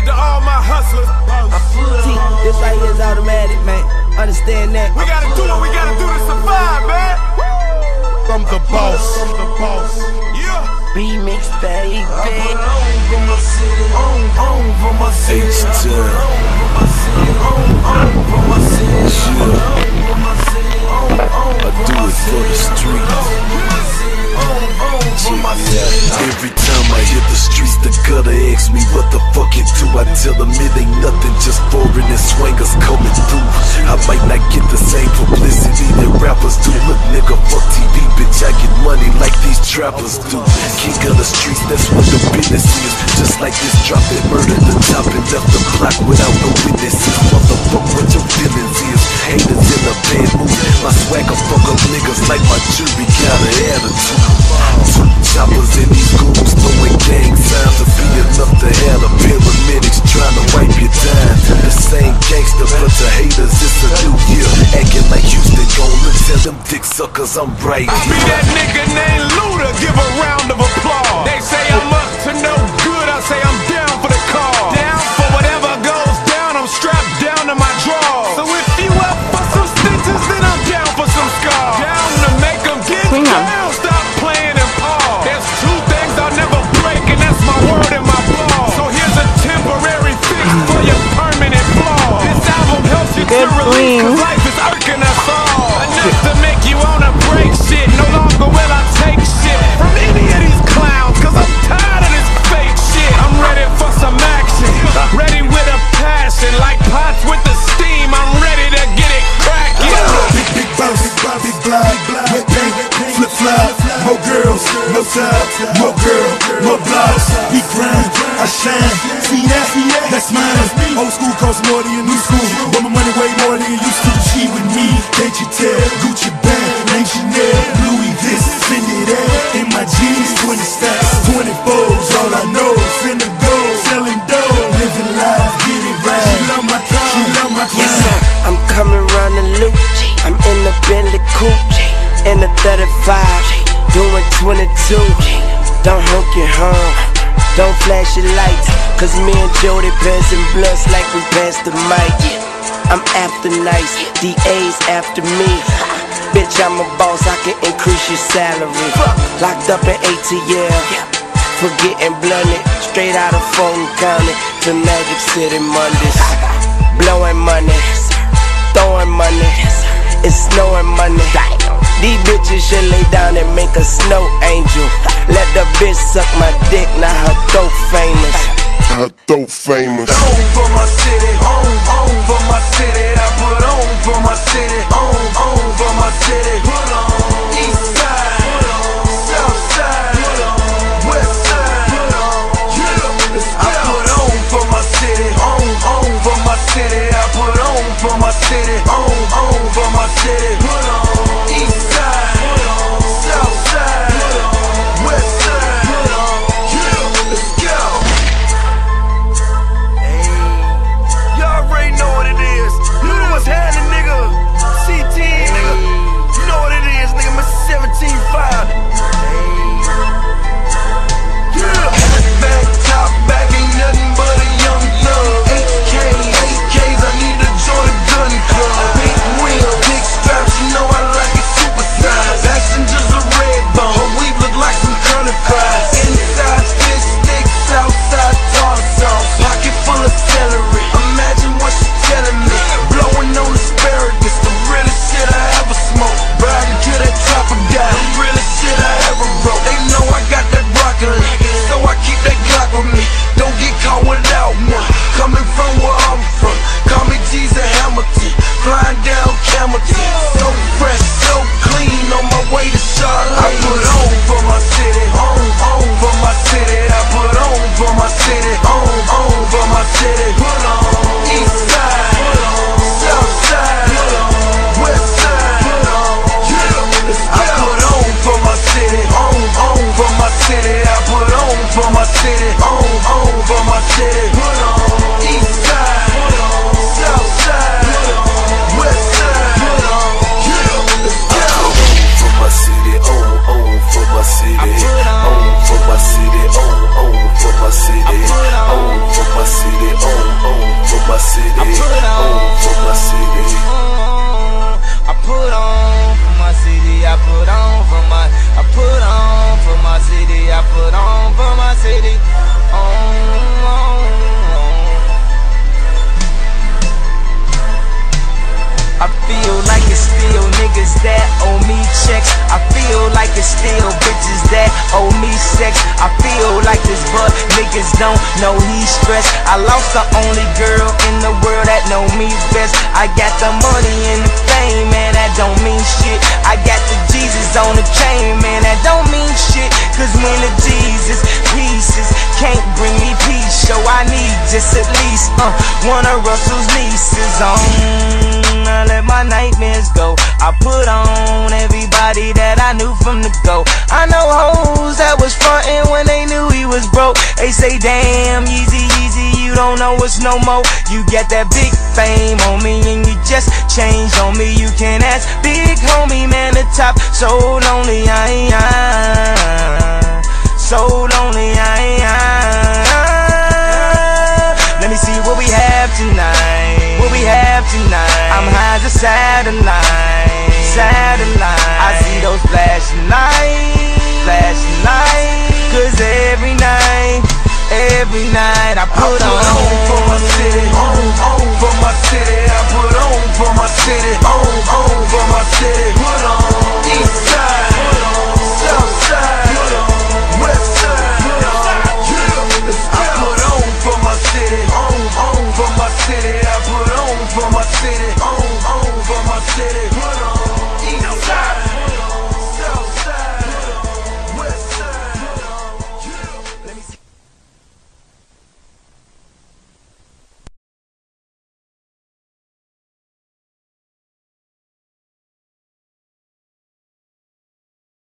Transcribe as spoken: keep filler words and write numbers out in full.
to all my hustlers. See, this right here is automatic, man. Understand that. We gotta do what we gotta do to survive, man. From the boss. From the boss. Yeah. Remix, baby. I put on for my city, on, on for my city. I put on for my city, on, on for my city. On, on for my city, on, on I do it for the streets. Every time I hit the streets, the gutter asks me what the fuck it do. I tell them it ain't nothing, just foreign and swangers coming through. I might not get the same publicity that rappers do. Look nigga, fuck T V, bitch, I get money like these trappers do. King of the streets, that's what the business is. Just like this drop that murdered the top and left the block without no witnesses. Motherfuck what your feelings is. Haters in a bad mood. My swagger fuck up niggas like my jury got an attitude. Two choppers in these goons throwing gang signs to be enough to have the paramedics trying to wipe your time. The same gangster but to haters, it's a new year. Acting like Houston gon' look, tell them dick suckers I'm right I here. be that nigga named Luda, give a round of applause. They say I'm up to no good, I say I'm down for the cause. Down for whatever goes down, I'm strapped down to my drawers. So if you up for some stitches, then I'm down for some scars. Down to make them get down, stop playing and pause. There's two things I'll never break, and that's my word and my ball. So here's a temporary fix for your permanent flaw. This album helps you to release, cause life is irking us all. Enough to make you wanna break shit. No longer will I take shit from any of these clowns, cause I'm tired of this fake shit. I'm ready for some action, ready with a passion. Like pots with the steam, I'm ready to get it cracking. Big, big boss, big bop, big block, wet paint, flip flop, more girls, no top, more girl, more blocks. We grind, I shine, see that? That's mine. Old school costs more than your new school, but my money way more than you used to. She with me, can't you tell? Gucci bag, ain't Chanel, Louis this, send it out. In my jeans, twenty stacks, twenty fours, all I know, finna go, selling dough, living life, get it right. She love my car, she love my car. Yes, sir. I'm coming round the loop. I'm in the Bentley coupe, in the thirty-five, doing twenty-two. Don't honk your horn, don't flash your lights, cause me and Jody passing blunts like we passed the mic. I'm after nice, D A's after me. Bitch, I'm a boss, I can increase your salary. Locked up in A T L, for getting blunted, straight out of Fulton County to Magic City Mondays. Blowing money, throwing money, it's snowing money. These bitches should lay down and make a snow angel. Let the bitch suck my dick, now her throat famous. Her throat famous. on for my city, on, on for my city. I put on for my city, on, on for my city. Put on east side, put on south side, put on west side, put on. Yeah, I put on for my city, on, on for my city. I put on for my city, on, on for my city. Put on east side, put on south side, put on west side, put on. Yeah, let's go. Y'all already know what it is. You know what's happening, nigga. C T, nigga. You know what it is, nigga. Mister seventeen five. Yeah. Back, top back, ain't nothing but a young thug. eight K, eight Ks, I need to join a gun club. Big wheel, big straps, you know I like it super size. Passengers a red bone, her weave look like some curly fries. Inside fish sticks, outside tartar sauce. Pocket full of celery, imagine what she's telling me. Blowing on asparagus, the realest shit I ever smoked. Riding to that chopper guy, the realest shit I ever wrote. They know I got that broccoli, so I keep that Glock with me. Don't get caught without one. Coming from where I'm from, call me Jesus Hamilton. Flying down Camelton, so fresh, so clean, on my way to Charlotte. I put on for my city, on, on for my city. I put on for my city, on, on for my city. Put on east side, put on south side, put on west side, put on. Yeah, I put on for my city, on, on for my city. I put on for my city, on, on for my city. Put on east side, put on south side, put on west side, put on. Yeah, let's go. For my city, on, on for my city, on for my city, on, on for my city, on for my city, on. my city, I put on on for my city. I put on for my city, I put on for my, I put on for my city, I put on for my city. On, on, on. I feel like it's still niggas that owe me checks. I feel like it's still bitches that owe me sex. I feel like this but niggas don't know he's stressed. I lost the only girl in the world that know me best. I got the money and the fame, man, that don't mean shit. I got the Jesus on the chain, man, that don't mean shit. Cause when the Jesus pieces can't bring me peace, so I need just at least uh, one of Russell's nieces on. I let my nightmares go. I put on everybody that I knew from the go. I know hoes that was frontin' when they knew he was broke. They say, damn, Yeezy, Yeezy, you don't know us no more. You get that big fame on me and you just changed on me. You can ask big homie, man, the top. So lonely, I ain't, I, so lonely, I ain't, I. Let me see what we have tonight. What we have tonight. I'm high as a satellite, satellite. I see those flashing lights, flashing lights. Cause every night, every night I put, I put on, on for my city, on, on for my city. I put on for my city, on, on for my city.